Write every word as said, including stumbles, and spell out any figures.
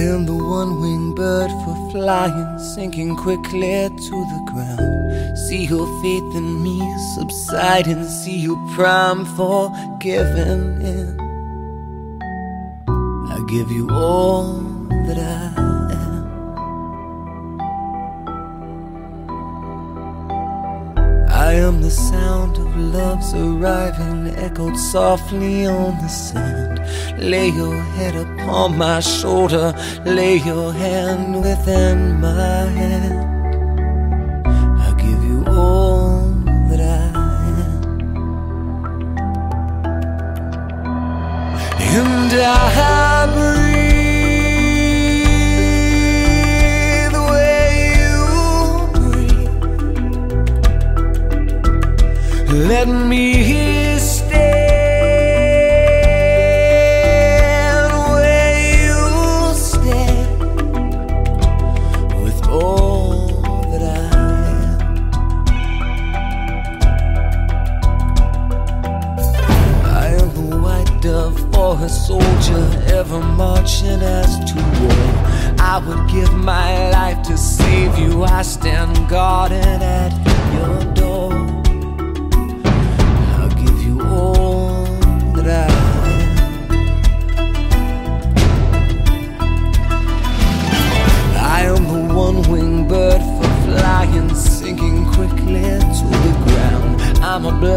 am the one-winged bird for flying, sinking quickly to the ground. See your faith in me subsiding, see you prime for giving in. I give you all that I am. I am the sound of love's arriving, echoed softly on the sand. Lay your head upon my shoulder, lay your hand within my hand. I give you all that I am. And I breathe the way you breathe. Let me stay for a soldier ever marching as to war. I would give my life to save you. I stand guarded at your door. I'll give you all that I am. I am the one-winged bird for flying, sinking quickly to the ground. I'm a